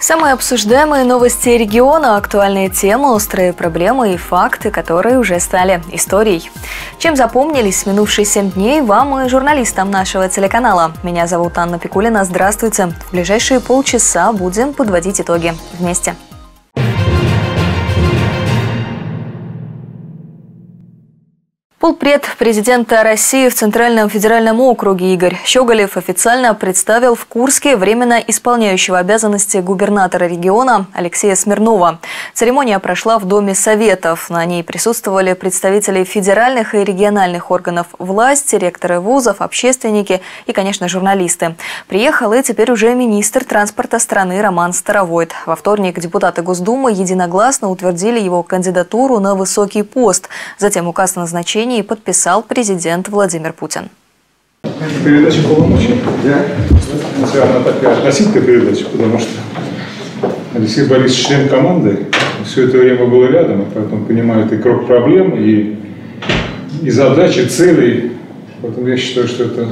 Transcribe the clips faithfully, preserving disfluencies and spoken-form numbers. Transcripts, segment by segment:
Самые обсуждаемые новости региона, актуальные темы, острые проблемы и факты, которые уже стали историей. Чем запомнились минувшие семь дней вам и журналистам нашего телеканала? Меня зовут Анна Пикулина. Здравствуйте. В ближайшие полчаса будем подводить итоги вместе. Полпред президента России в Центральном федеральном округе Игорь Щеголев официально представил в Курске временно исполняющего обязанности губернатора региона Алексея Смирнова. Церемония прошла в Доме Советов. На ней присутствовали представители федеральных и региональных органов власти, ректоры вузов, общественники и, конечно, журналисты. Приехал и теперь уже министр транспорта страны Роман Старовойт. Во вторник депутаты Госдумы единогласно утвердили его кандидатуру на высокий пост. Затем указ о назначении подписал президент Владимир Путин. Это передача полномочий. Да. Она такая относительная передача, потому что Алексей Борисович член команды, все это время был рядом, поэтому понимает и круг проблем, и, и задачи, цели. Поэтому я считаю, что это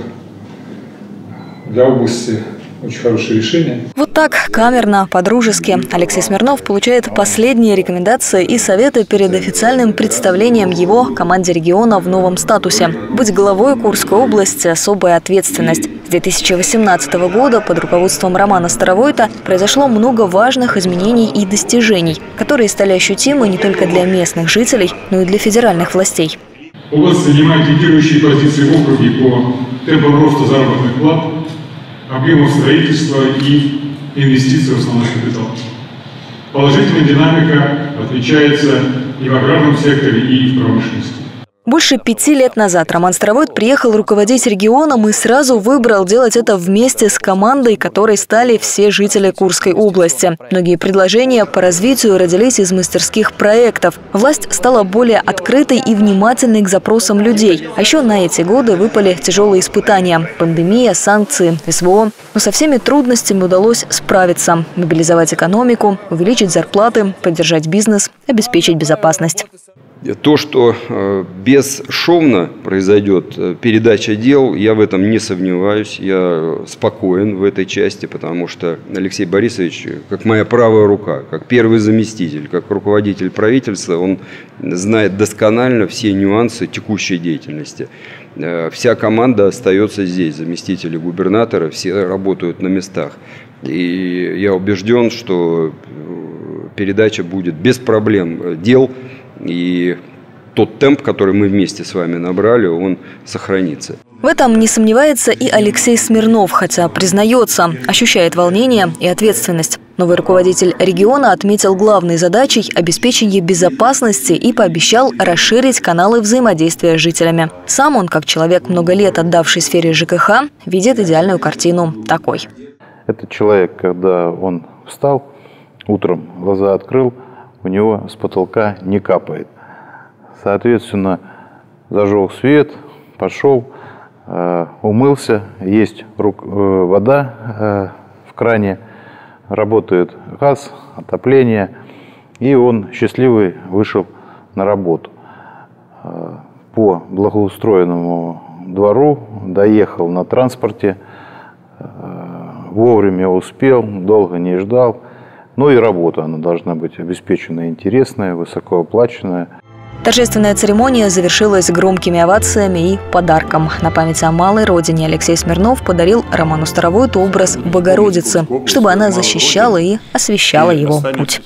для области очень хорошее решение. Вот так, камерно, по-дружески. Алексей Смирнов получает последние рекомендации и советы перед официальным представлением его команде региона в новом статусе. Быть главой Курской области – особая ответственность. С две тысячи восемнадцатого года под руководством Романа Старовойта произошло много важных изменений и достижений, которые стали ощутимы не только для местных жителей, но и для федеральных властей. Область занимает лидирующие позиции в округе по темпам роста заработных плат, объемов строительства и инвестиций в основной капитал. Положительная динамика отличается и в аграрном секторе, и в промышленности. Больше пяти лет назад Роман Старовойт приехал руководить регионом и сразу выбрал делать это вместе с командой, которой стали все жители Курской области. Многие предложения по развитию родились из мастерских проектов. Власть стала более открытой и внимательной к запросам людей. А еще на эти годы выпали тяжелые испытания – пандемия, санкции, СВО. Но со всеми трудностями удалось справиться – мобилизовать экономику, увеличить зарплаты, поддержать бизнес, обеспечить безопасность. То, что э, бесшовно произойдет э, передача дел, я в этом не сомневаюсь. Я спокоен в этой части, потому что Алексей Борисович, как моя правая рука, как первый заместитель, как руководитель правительства, он знает досконально все нюансы текущей деятельности. Э, вся команда остается здесь, заместители губернатора, все работают на местах. И я убежден, что передача будет без проблем дел. И тот темп, который мы вместе с вами набрали, он сохранится. В этом не сомневается и Алексей Смирнов, хотя признается, ощущает волнение и ответственность. Новый руководитель региона отметил главной задачей обеспечение безопасности и пообещал расширить каналы взаимодействия с жителями. Сам он, как человек, много лет отдавший сфере ЖКХ, видит идеальную картину такой. Этот человек, когда он встал, утром глаза открыл, у него с потолка не капает. Соответственно, зажег свет, пошел, э, умылся, есть рук, э, вода э, в кране, работает газ, отопление, и он счастливый вышел на работу. Э, по благоустроенному двору доехал на транспорте, э, вовремя успел, долго не ждал. Ну и работа, она должна быть обеспеченная, интересная, высокооплаченная. Торжественная церемония завершилась громкими овациями и подарком. На память о малой родине Алексей Смирнов подарил Роману Старовойту образ Богородицы, чтобы она защищала и освещала его путь.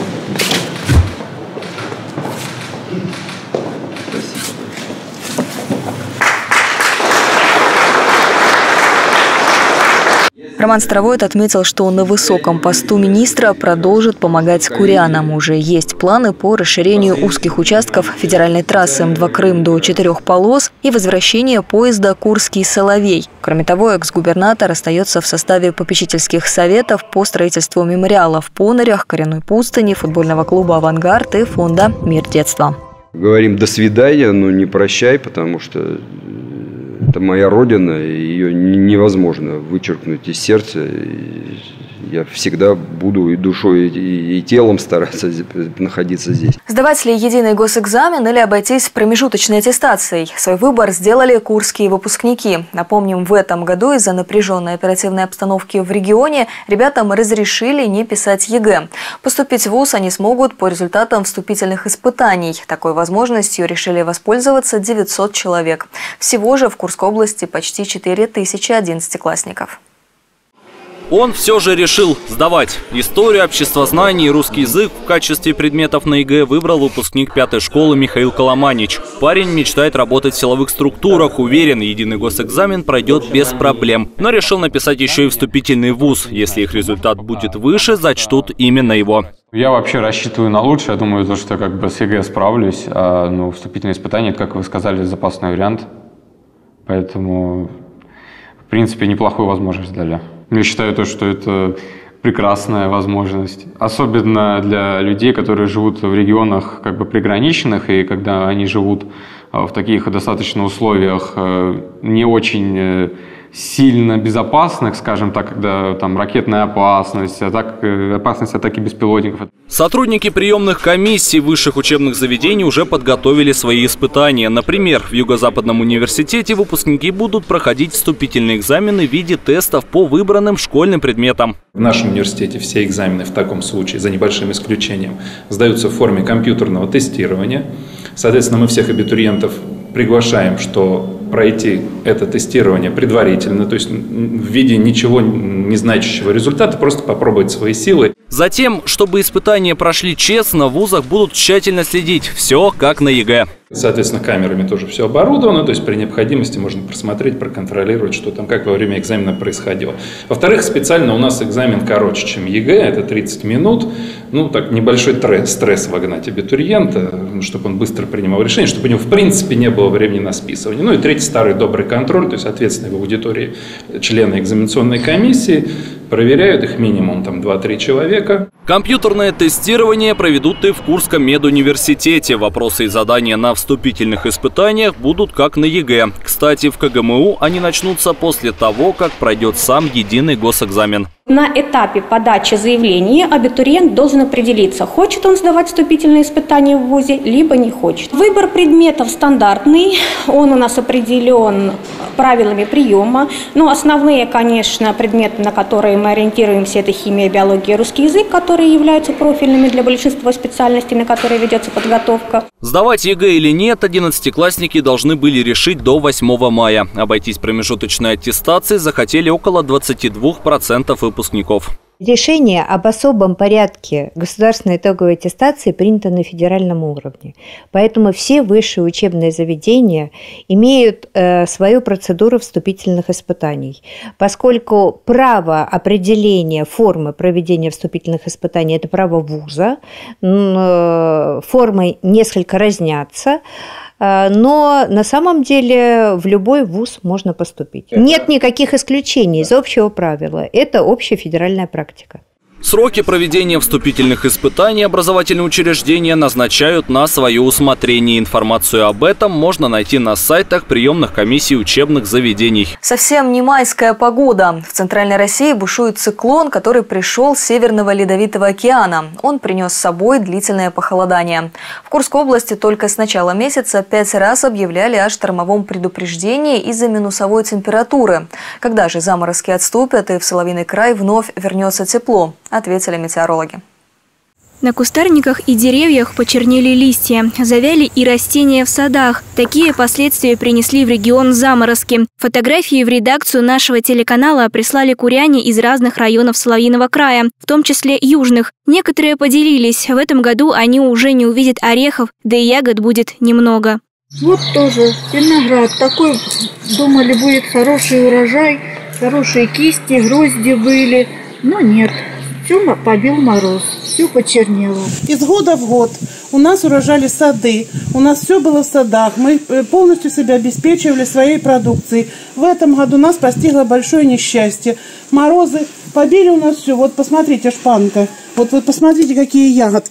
Роман Старовойт отметил, что на высоком посту министра продолжит помогать курянам. Уже есть планы по расширению узких участков федеральной трассы эм два Крым до четырех полос и возвращение поезда Курский-Соловей. Кроме того, экс-губернатор остается в составе попечительских советов по строительству мемориала в Понарях, Коренной пустыни, футбольного клуба «Авангард» и фонда «Мир детства». Говорим «до свидания», но не прощай, потому что это моя родина, и ее невозможно вычеркнуть из сердца. я всегда буду и душой, и, и телом стараться находиться здесь. Сдавать ли единый госэкзамен или обойтись промежуточной аттестацией? Свой выбор сделали курские выпускники. Напомним, в этом году из-за напряженной оперативной обстановки в регионе ребятам разрешили не писать ЕГЭ. Поступить в вуз они смогут по результатам вступительных испытаний. Такой возможностью решили воспользоваться девятьсот человек. Всего же в Курской области почти четыре тысячи одиннадцатиклассников. Он все же решил сдавать. Историю, обществознание и русский язык в качестве предметов на ЕГЭ выбрал выпускник пятой школы Михаил Коломанич. Парень мечтает работать в силовых структурах. Уверен, единый госэкзамен пройдет без проблем. Но решил написать еще и вступительный вуз. Если их результат будет выше, зачтут именно его. Я вообще рассчитываю на лучшее. Я думаю, что я как бы с ЕГЭ справлюсь. А ну, вступительные испытания, как вы сказали, запасной вариант. Поэтому, в принципе, неплохую возможность дали. Я считаю, то, что это прекрасная возможность, особенно для людей, которые живут в регионах как бы приграничных, и когда они живут в таких достаточно условиях не очень сильно безопасных, скажем так, когда там ракетная опасность, атак, опасность атаки беспилотников. Сотрудники приемных комиссий высших учебных заведений уже подготовили свои испытания. Например, в Юго-Западном университете выпускники будут проходить вступительные экзамены в виде тестов по выбранным школьным предметам. В нашем университете все экзамены в таком случае, за небольшим исключением, сдаются в форме компьютерного тестирования. Соответственно, мы всех абитуриентов приглашаем, что пройти это тестирование предварительно, то есть в виде ничего не значащего результата, просто попробовать свои силы. Затем, чтобы испытания прошли честно, в вузах будут тщательно следить. Все как на ЕГЭ. Соответственно, камерами тоже все оборудовано, то есть при необходимости можно просмотреть, проконтролировать, что там, как во время экзамена происходило. Во-вторых, специально у нас экзамен короче, чем ЕГЭ, это тридцать минут. Ну, так небольшой стресс вогнать абитуриента, чтобы он быстро принимал решение, чтобы у него в принципе не было времени на списывание. Ну и третий, старый добрый контроль, то есть ответственные в аудитории члены экзаменационной комиссии проверяют их минимум там два-три человека. Компьютерное тестирование проведут и в Курском медуниверситете. Вопросы и задания на вступительных испытаниях будут как на ЕГЭ. Кстати, в КГМУ они начнутся после того, как пройдет сам единый госэкзамен. На этапе подачи заявления абитуриент должен определиться, хочет он сдавать вступительные испытания в вузе, либо не хочет. Выбор предметов стандартный, он у нас определен правилами приема. Но основные, конечно, предметы, на которые мы ориентируемся, это химия, биология, русский язык, которые являются профильными для большинства специальностей, на которые ведется подготовка. Сдавать ЕГЭ или нет, одиннадцатиклассники должны были решить до восьмого мая. Обойтись промежуточной аттестацией захотели около двадцати двух процентов выпускников. Решение об особом порядке государственной итоговой аттестации принято на федеральном уровне. Поэтому все высшие учебные заведения имеют э, свою процедуру вступительных испытаний. Поскольку право определения формы проведения вступительных испытаний – это право вуза, э, формы несколько разнятся. Но на самом деле в любой вуз можно поступить. Нет никаких исключений из общего правила. Это общая федеральная практика. Сроки проведения вступительных испытаний образовательные учреждения назначают на свое усмотрение. Информацию об этом можно найти на сайтах приемных комиссий учебных заведений. Совсем не майская погода. В Центральной России бушует циклон, который пришел с Северного Ледовитого океана. Он принес с собой длительное похолодание. В Курской области только с начала месяца пять раз объявляли о штормовом предупреждении из-за минусовой температуры. Когда же заморозки отступят и в Соловьиный край вновь вернется тепло? Ответили метеорологи. На кустарниках и деревьях почернели листья, завяли и растения в садах. Такие последствия принесли в регион заморозки. Фотографии в редакцию нашего телеканала прислали куряне из разных районов Соловьиного края, в том числе южных. Некоторые поделились, в этом году они уже не увидят орехов, да и ягод будет немного. Вот тоже виноград. Такой, думали, будет хороший урожай, хорошие кисти, грозди были, но нет. Все побил мороз, все почернело. Из года в год у нас урожали сады, у нас все было в садах, мы полностью себя обеспечивали своей продукцией. В этом году нас постигло большое несчастье. Морозы побили у нас все. Вот посмотрите, шпанка, вот, вот посмотрите, какие ягодки.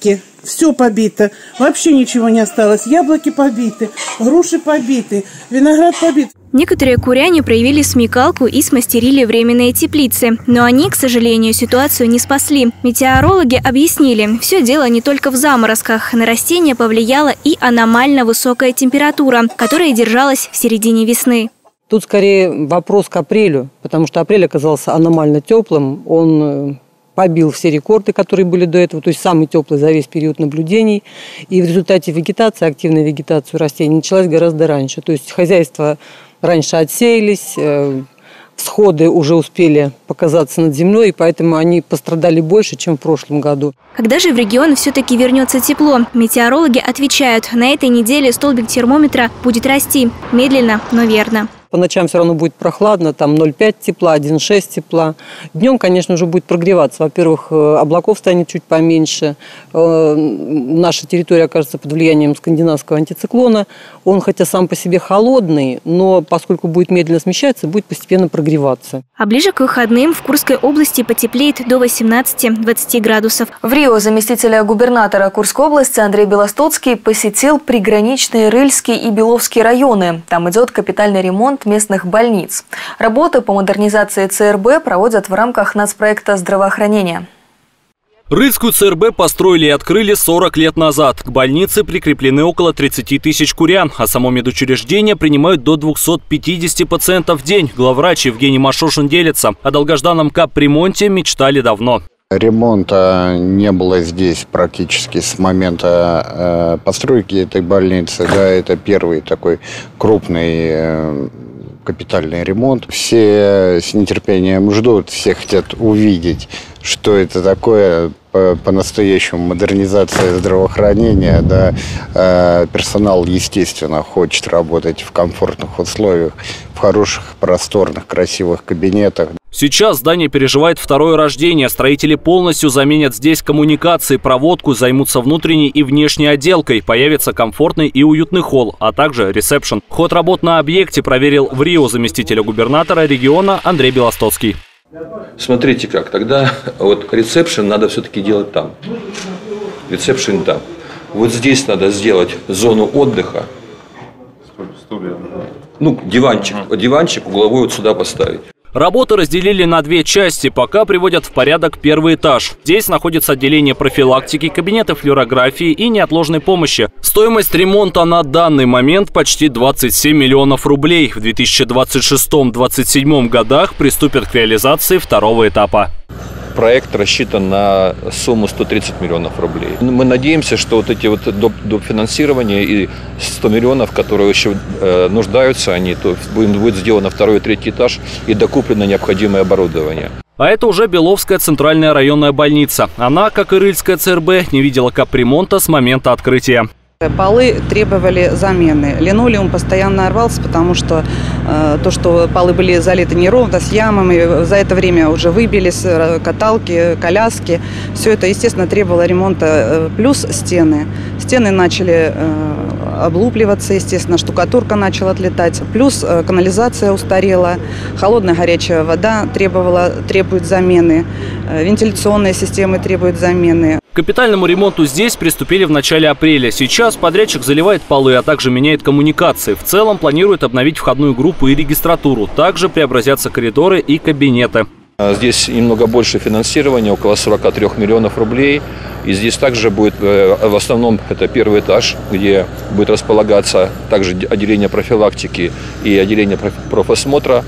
все побито, вообще ничего не осталось. Яблоки побиты, груши побиты, виноград побит. Некоторые куряне проявили смекалку и смастерили временные теплицы. Но они, к сожалению, ситуацию не спасли. Метеорологи объяснили, все дело не только в заморозках. На растения повлияла и аномально высокая температура, которая держалась в середине весны. Тут скорее вопрос к апрелю, потому что апрель оказался аномально теплым. Он побил все рекорды, которые были до этого, то есть самый теплый за весь период наблюдений. И в результате вегетация, активная вегетация растений началась гораздо раньше. То есть хозяйства раньше отсеялись, всходы уже успели показаться над землей, и поэтому они пострадали больше, чем в прошлом году. Когда же в регион все-таки вернется тепло? Метеорологи отвечают, на этой неделе столбик термометра будет расти. Медленно, но верно. По ночам все равно будет прохладно, там ноль целых пять тепла, один целых шесть тепла. Днем, конечно, уже будет прогреваться. Во-первых, облаков станет чуть поменьше. Наша территория окажется под влиянием скандинавского антициклона. Он, хотя сам по себе холодный, но поскольку будет медленно смещаться, будет постепенно прогреваться. А ближе к выходным в Курской области потеплеет до восемнадцати-двадцати градусов. В Рио заместителя губернатора Курской области Андрей Белостоцкий посетил приграничные Рыльский и Беловский районы. Там идет капитальный ремонт местных больниц. Работы по модернизации ЦРБ проводят в рамках нацпроекта здравоохранения. Рыльскую ЦРБ построили и открыли сорок лет назад. К больнице прикреплены около тридцати тысяч курян, а само медучреждение принимают до двухсот пятидесяти пациентов в день. Главврач Евгений Машошин делится. О долгожданном капремонте мечтали давно. Ремонта не было здесь практически с момента э, постройки этой больницы. Да, это первый такой крупный э, капитальный ремонт. Все с нетерпением ждут, все хотят увидеть, что это такое по-настоящему модернизация здравоохранения. Да. Э, персонал, естественно, хочет работать в комфортных условиях, в хороших, просторных, красивых кабинетах. Сейчас здание переживает второе рождение. Строители полностью заменят здесь коммуникации, проводку, займутся внутренней и внешней отделкой. Появится комфортный и уютный холл, а также ресепшн. Ход работ на объекте проверил в Рио заместителя губернатора региона Андрей Белостоцкий. Смотрите как, тогда вот ресепшн надо все-таки делать там. Ресепшн там. Вот здесь надо сделать зону отдыха. Ну, диванчик, диванчик угловой вот сюда поставить. Работы разделили на две части, пока приводят в порядок первый этаж. Здесь находится отделение профилактики, кабинеты флюорографии и неотложной помощи. Стоимость ремонта на данный момент почти двадцать семь миллионов рублей. В две тысячи двадцать шестом — две тысячи двадцать седьмом годах приступят к реализации второго этапа. Проект рассчитан на сумму сто тридцать миллионов рублей. Мы надеемся, что вот эти вот доп. дофинансирования и сто миллионов, которые еще э, нуждаются, они, то будет, будет сделано второй и третий этаж и докуплено необходимое оборудование. А это уже Беловская центральная районная больница. Она, как и Рыльская ЦРБ, не видела капремонта с момента открытия. Полы требовали замены. Линолеум постоянно рвался, потому что э, то, что полы были залиты неровно, с ямами, за это время уже выбились каталки, коляски. Все это, естественно, требовало ремонта. Плюс стены. Стены начали э, облупливаться, естественно, штукатурка начала отлетать. Плюс э, канализация устарела, холодная горячая вода требовала, требует замены, э, вентиляционные системы требуют замены. К капитальному ремонту здесь приступили в начале апреля. Сейчас подрядчик заливает полы, а также меняет коммуникации. В целом планирует обновить входную группу и регистратуру. Также преобразятся коридоры и кабинеты. Здесь немного больше финансирования, около сорока трёх миллионов рублей. И здесь также будет, в основном, это первый этаж, где будет располагаться также отделение профилактики и отделение профосмотра.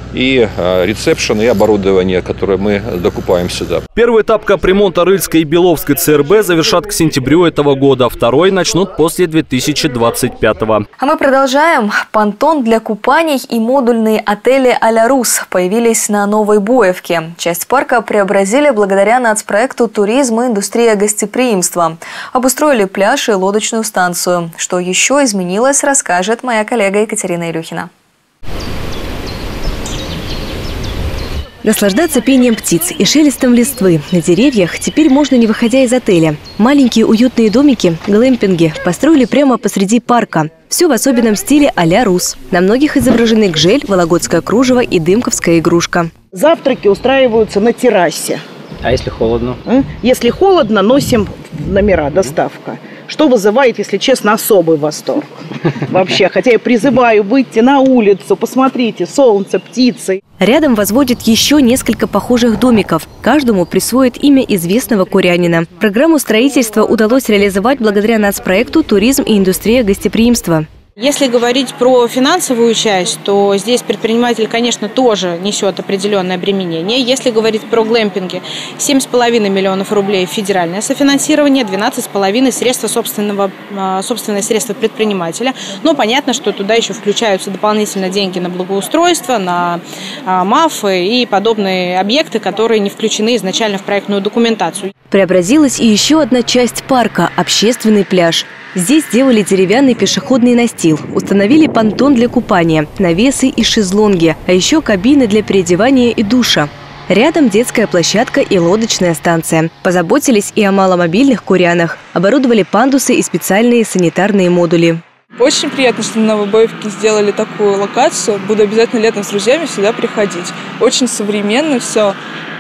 И ресепшн, и оборудование, которое мы докупаем сюда. Первый этап капремонта Рыльской и Беловской ЦРБ завершат к сентябрю этого года. Второй начнут после две тысячи двадцать пятого. А мы продолжаем. Понтон для купаний и модульные отели а-ля Рус появились на Новой Боевке. Часть парка преобразили благодаря нацпроекту «Туризм и индустрия гостеприимства». Обустроили пляж и лодочную станцию. Что еще изменилось, расскажет моя коллега Екатерина Илюхина. Наслаждаться пением птиц и шелестом листвы на деревьях теперь можно, не выходя из отеля. Маленькие уютные домики, глэмпинги построили прямо посреди парка. Все в особенном стиле а-ля Рус. На многих изображены гжель, вологодское кружево и дымковская игрушка. Завтраки устраиваются на террасе. А если холодно? Если холодно, носим номера, доставка. Что вызывает, если честно, особый восторг. Вообще, хотя я призываю выйти на улицу, посмотрите, солнце, птицы. Рядом возводят еще несколько похожих домиков. Каждому присвоит имя известного курянина. Программу строительства удалось реализовать благодаря нацпроекту «Туризм и индустрия гостеприимства». Если говорить про финансовую часть, то здесь предприниматель, конечно, тоже несет определенное обременение. Если говорить про глэмпинги, семь с половиной миллионов рублей федеральное софинансирование, двенадцать с половиной средства собственного, собственные средства предпринимателя. Но понятно, что туда еще включаются дополнительно деньги на благоустройство, на МАФ и подобные объекты, которые не включены изначально в проектную документацию. Преобразилась и еще одна часть парка – общественный пляж. Здесь сделали деревянный пешеходный настил, установили понтон для купания, навесы и шезлонги, а еще кабины для переодевания и душа. Рядом детская площадка и лодочная станция. Позаботились и о маломобильных курянах. Оборудовали пандусы и специальные санитарные модули. Очень приятно, что на Новобоевке сделали такую локацию. Буду обязательно летом с друзьями сюда приходить. Очень современно все.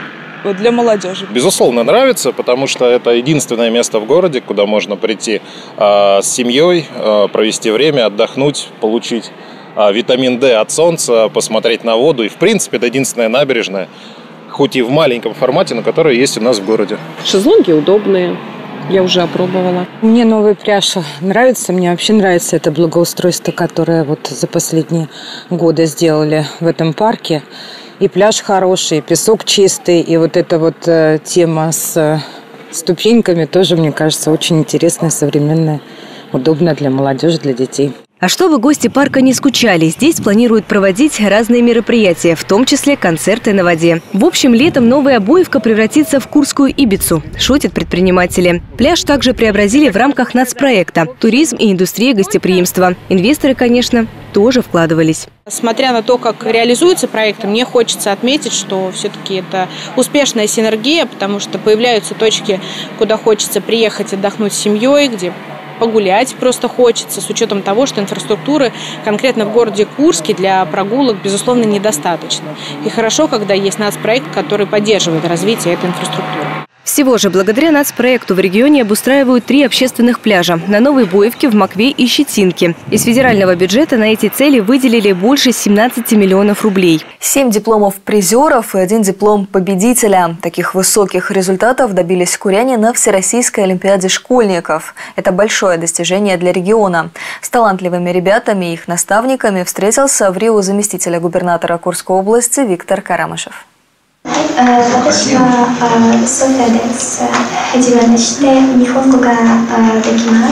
Для молодежи. Безусловно, нравится, потому что это единственное место в городе, куда можно прийти э, с семьей, э, провести время, отдохнуть, получить э, витамин D от солнца, посмотреть на воду. И, в принципе, это единственная набережная, хоть и в маленьком формате, но которая есть у нас в городе. Шезлонги удобные. Я уже опробовала. Мне новый пляж нравится. Мне вообще нравится это благоустройство, которое вот за последние годы сделали в этом парке. И пляж хороший, и песок чистый, и вот эта вот э, тема с э, ступеньками тоже, мне кажется, очень интересная, современная, удобная для молодежи, для детей. А чтобы гости парка не скучали, здесь планируют проводить разные мероприятия, в том числе концерты на воде. В общем, летом Новая Боевка превратится в Курскую Ибицу, шутят предприниматели. Пляж также преобразили в рамках нацпроекта «Туризм и индустрия гостеприимства». Инвесторы, конечно, тоже вкладывались. Смотря на то, как реализуется проект, мне хочется отметить, что все-таки это успешная синергия, потому что появляются точки, куда хочется приехать отдохнуть с семьей, где погулять просто хочется, с учетом того, что инфраструктуры конкретно в городе Курске для прогулок, безусловно, недостаточно. И хорошо, когда есть нацпроект, который поддерживает развитие этой инфраструктуры. Всего же благодаря нацпроекту в регионе обустраивают три общественных пляжа – на Новой Боевке, в Москве и Щетинке. Из федерального бюджета на эти цели выделили больше семнадцати миллионов рублей. Семь дипломов призеров и один диплом победителя. Таких высоких результатов добились куряне на Всероссийской олимпиаде школьников. Это большое достижение для региона. С талантливыми ребятами и их наставниками встретился в Рио заместителя губернатора Курской области Виктор Карамышев. 私はソフィアです。初めまして、日本語ができます。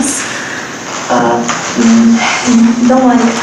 どうもありがとうございます。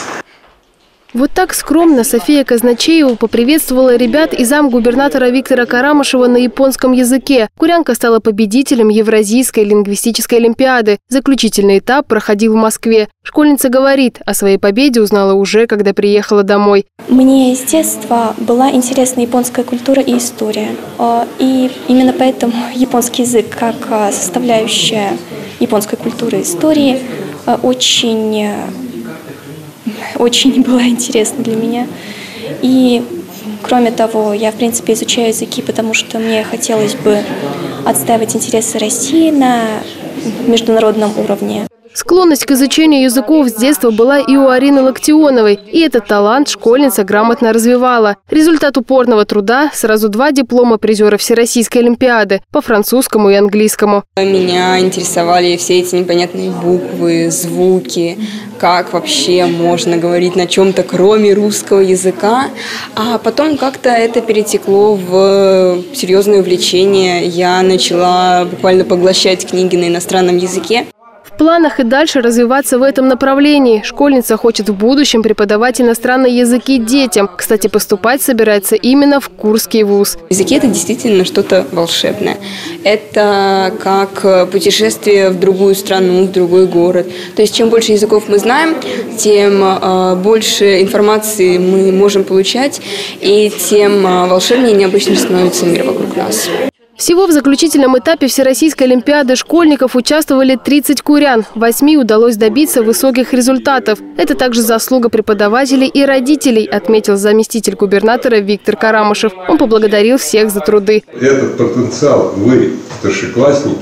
Вот так скромно София Казначеева поприветствовала ребят и замгубернатора Виктора Карамышева на японском языке. Курянка стала победителем Евразийской лингвистической олимпиады. Заключительный этап проходил в Москве. Школьница говорит, о своей победе узнала уже, когда приехала домой. Мне с детства была интересна японская культура и история. И именно поэтому японский язык, как составляющая японской культуры и истории, очень... очень было интересно для меня. И, кроме того, я, в принципе, изучаю языки, потому что мне хотелось бы отстаивать интересы России на международном уровне. Склонность к изучению языков с детства была и у Арины Локтионовой. И этот талант школьница грамотно развивала. Результат упорного труда – сразу два диплома призера Всероссийской олимпиады по французскому и английскому. Меня интересовали все эти непонятные буквы, звуки, как вообще можно говорить на чем-то, кроме русского языка. А потом как-то это перетекло в серьезное увлечение. Я начала буквально поглощать книги на иностранном языке. В планах и дальше развиваться в этом направлении. Школьница хочет в будущем преподавать иностранные языки детям. Кстати, поступать собирается именно в Курский вуз. Языки – это действительно что-то волшебное. Это как путешествие в другую страну, в другой город. То есть, чем больше языков мы знаем, тем э, больше информации мы можем получать, и тем э, волшебнее и необычнее становится мир вокруг нас. Всего в заключительном этапе Всероссийской олимпиады школьников участвовали тридцать курян. Восьми удалось добиться высоких результатов. Это также заслуга преподавателей и родителей, отметил заместитель губернатора Виктор Карамышев. Он поблагодарил всех за труды. Этот потенциал вы, старшеклассники,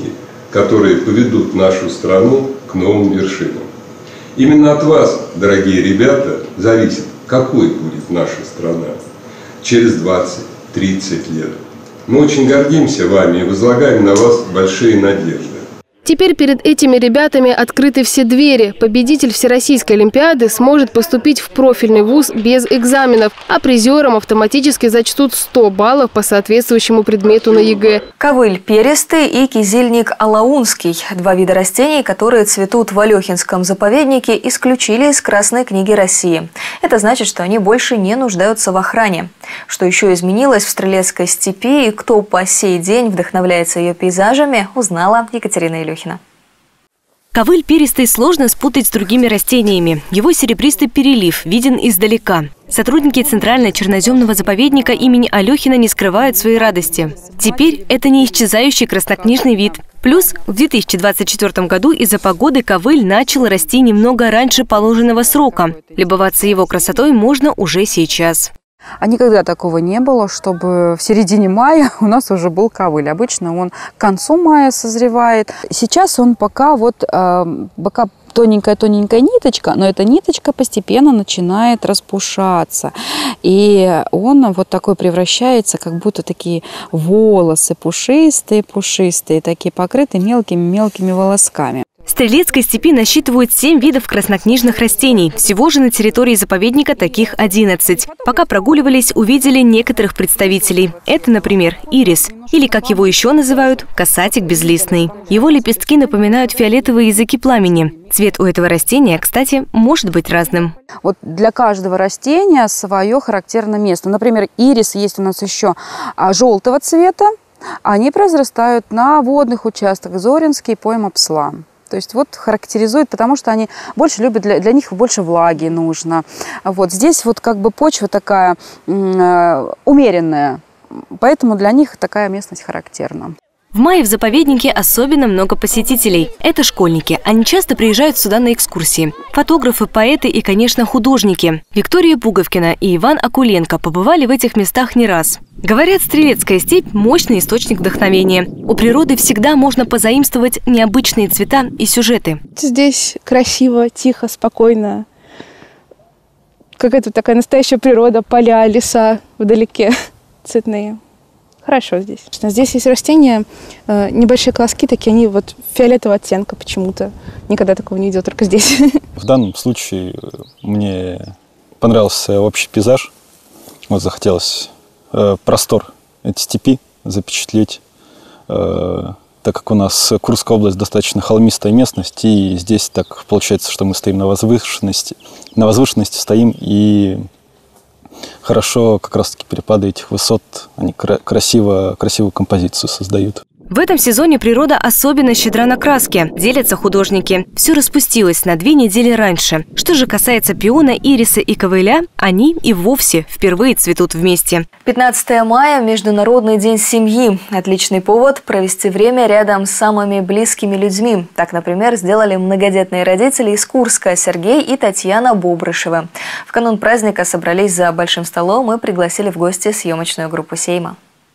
которые поведут нашу страну к новым вершинам. Именно от вас, дорогие ребята, зависит, какой будет наша страна через двадцать-тридцать лет. Мы очень гордимся вами и возлагаем на вас большие надежды. Теперь перед этими ребятами открыты все двери. Победитель Всероссийской олимпиады сможет поступить в профильный вуз без экзаменов, а призерам автоматически зачтут сто баллов по соответствующему предмету на ЕГЭ. Ковыль перистый и кизильник алаунский – два вида растений, которые цветут в Алехинском заповеднике, исключили из Красной книги России. Это значит, что они больше не нуждаются в охране. Что еще изменилось в Стрелецкой степи и кто по сей день вдохновляется ее пейзажами, узнала Екатерина Илюхина. Ковыль перистый сложно спутать с другими растениями. Его серебристый перелив виден издалека. Сотрудники Центрального черноземного заповедника имени Алехина не скрывают своей радости. Теперь это не исчезающий краснокнижный вид. Плюс в две тысячи двадцать четвёртом году из-за погоды ковыль начал расти немного раньше положенного срока. Любоваться его красотой можно уже сейчас. А никогда такого не было, чтобы в середине мая у нас уже был ковыль. Обычно он к концу мая созревает. Сейчас он пока вот э, пока тоненькая-тоненькая ниточка, но эта ниточка постепенно начинает распушаться. И он вот такой превращается, как будто такие волосы пушистые-пушистые, такие покрыты мелкими-мелкими волосками. В Стрелецкой степи насчитывают семь видов краснокнижных растений. Всего же на территории заповедника таких одиннадцать. Пока прогуливались, увидели некоторых представителей. Это, например, ирис, или, как его еще называют, касатик безлистный. Его лепестки напоминают фиолетовые языки пламени. Цвет у этого растения, кстати, может быть разным. Вот для каждого растения свое характерное место. Например, ирис есть у нас еще желтого цвета. Они произрастают на водных участках Зоринский, пойма Псла. То есть вот характеризует, потому что они больше любят, для, для них больше влаги нужно. Вот здесь вот как бы почва такая э, умеренная, поэтому для них такая местность характерна. В мае в заповеднике особенно много посетителей. Это школьники. Они часто приезжают сюда на экскурсии. Фотографы, поэты и, конечно, художники. Виктория Пуговкина и Иван Акуленко побывали в этих местах не раз. Говорят, Стрелецкая степь – мощный источник вдохновения. У природы всегда можно позаимствовать необычные цвета и сюжеты. Здесь красиво, тихо, спокойно. Какая-то такая настоящая природа, поля, леса вдалеке цветные. Хорошо здесь. Здесь есть растения, небольшие колоски такие, они вот фиолетового оттенка почему-то. Никогда такого не видел, только здесь. В данном случае мне понравился общий пейзаж. Вот захотелось э, простор этой степи запечатлеть, э, так как у нас Курская область достаточно холмистая местность, и здесь так получается, что мы стоим на возвышенности. На возвышенности стоим и... Хорошо как раз-таки перепады этих высот, они красиво, красивую композицию создают. В этом сезоне природа особенно щедра на краски, делятся художники. Все распустилось на две недели раньше. Что же касается пиона, ириса и ковыля, они и вовсе впервые цветут вместе. пятнадцатое мая – Международный день семьи. Отличный повод провести время рядом с самыми близкими людьми. Так, например, сделали многодетные родители из Курска Сергей и Татьяна Бобрышевы. В канун праздника собрались за большим столом и пригласили в гости съемочную группу Сейма.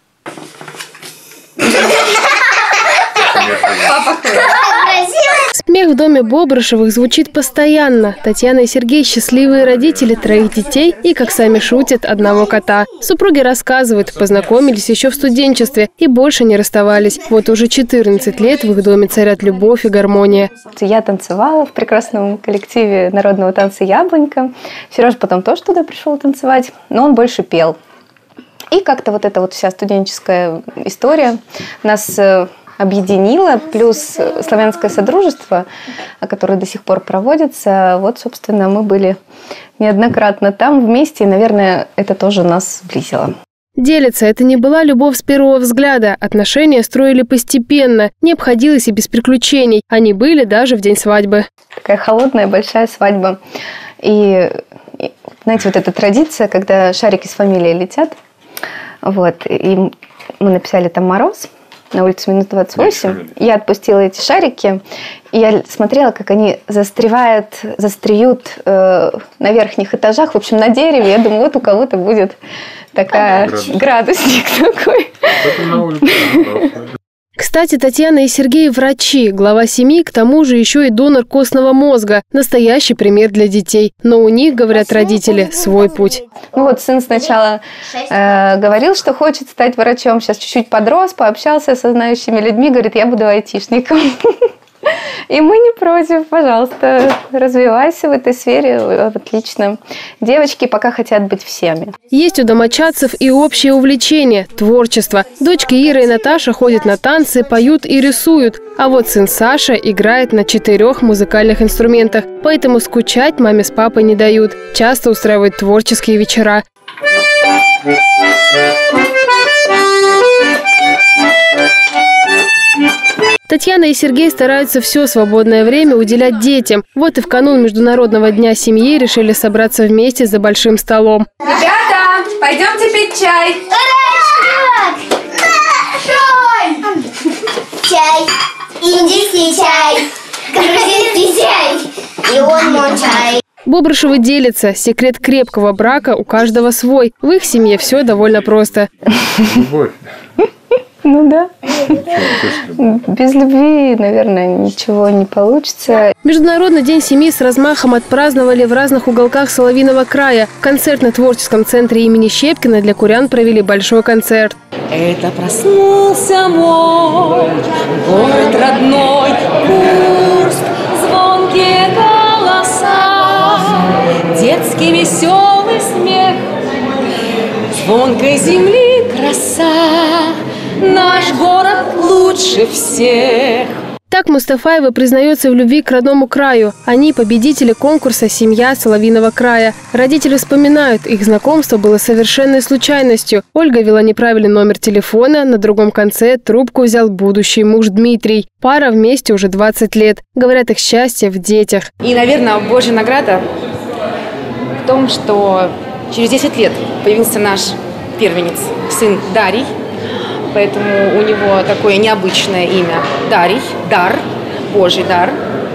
Смех в доме Бобрышевых звучит постоянно. Татьяна и Сергей – счастливые родители троих детей и, как сами шутят, одного кота. Супруги рассказывают, познакомились еще в студенчестве и больше не расставались. Вот уже четырнадцать лет в их доме царят любовь и гармония. Я танцевала в прекрасном коллективе народного танца «Яблонька». Сережа потом тоже туда пришел танцевать, но он больше пел. И как-то вот эта вот вся студенческая история нас объединила, плюс славянское содружество, которое до сих пор проводится. Вот, собственно, мы были неоднократно там вместе, и, наверное, это тоже нас сблизило. Делится, это не была любовь с первого взгляда. Отношения строили постепенно, не обходилось и без приключений. Они были даже в день свадьбы. Такая холодная, большая свадьба. И, и знаете, вот эта традиция, когда шарики с фамилией летят, вот, и мы написали там «Мороз», на улице минут двадцать восемь. Я отпустила эти шарики, и я смотрела, как они застревают, застреют э, на верхних этажах, в общем, на дереве. Я думаю, вот у кого-то будет такая градусник, градусник такой. К Кстати, Татьяна и Сергей – врачи, глава семьи, к тому же еще и донор костного мозга. Настоящий пример для детей. Но у них, говорят родители, свой путь. Ну вот сын сначала э, говорил, что хочет стать врачом, сейчас чуть-чуть подрос, пообщался со знающими людьми, говорит, я буду айтишником. И мы не против, пожалуйста, развивайся в этой сфере, отлично. Девочки пока хотят быть всеми. Есть у домочадцев и общее увлечение – творчество. Дочки Ира и Наташа ходят на танцы, поют и рисуют. А вот сын Саша играет на четырех музыкальных инструментах. Поэтому скучать маме с папой не дают. Часто устраивают творческие вечера. Татьяна и Сергей стараются все свободное время уделять детям. Вот и в канун Международного дня семьи решили собраться вместе за большим столом. Ребята, пойдемте пить чай. Чай, индийский чай, грузинский чай и он мой чай. Бобрышевы делятся. Секрет крепкого брака у каждого свой. В их семье все довольно просто. Любовь. Ну да. Без любви, наверное, ничего не получится. Международный день семьи с размахом отпраздновали в разных уголках Соловьиного края. В концертно-творческом центре имени Щепкина для курян провели большой концерт. Это проснулся мой город родной, Курск, звонкие голоса, детский веселый смех, звонкой земли краса. Наш город лучше всех. Так Мустафаева признается в любви к родному краю. Они победители конкурса «Семья Соловьиного края». Родители вспоминают, их знакомство было совершенной случайностью. Ольга вела неправильный номер телефона, на другом конце трубку взял будущий муж Дмитрий. Пара вместе уже двадцать лет. Говорят, их счастье в детях. И, наверное, Божья награда в том, что через десять лет появился наш первенец, сын Дарий. Поэтому у него такое необычное имя Дарий, дар, Божий дар.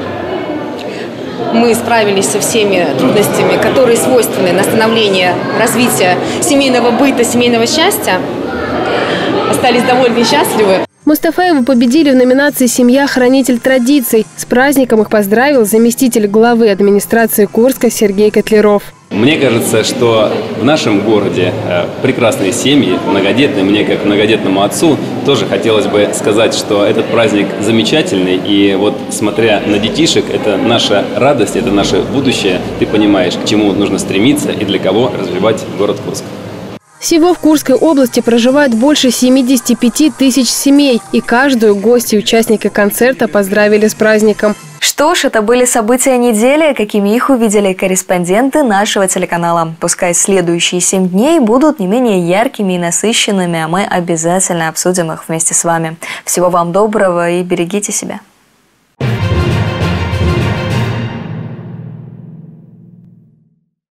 Мы справились со всеми трудностями, которые свойственны на становление, развитие семейного быта, семейного счастья. Остались довольны и счастливы. Мустафаеву победили в номинации «Семья. Хранитель традиций». С праздником их поздравил заместитель главы администрации Курска Сергей Котляров. Мне кажется, что в нашем городе прекрасные семьи, многодетные. Мне, как многодетному отцу, тоже хотелось бы сказать, что этот праздник замечательный. И вот, смотря на детишек, это наша радость, это наше будущее. Ты понимаешь, к чему нужно стремиться и для кого развивать город Курск. Всего в Курской области проживает больше семидесяти пяти тысяч семей. И каждую гости и участника концерта поздравили с праздником. Что ж, это были события недели, какими их увидели корреспонденты нашего телеканала. Пускай следующие семь дней будут не менее яркими и насыщенными, а мы обязательно обсудим их вместе с вами. Всего вам доброго и берегите себя.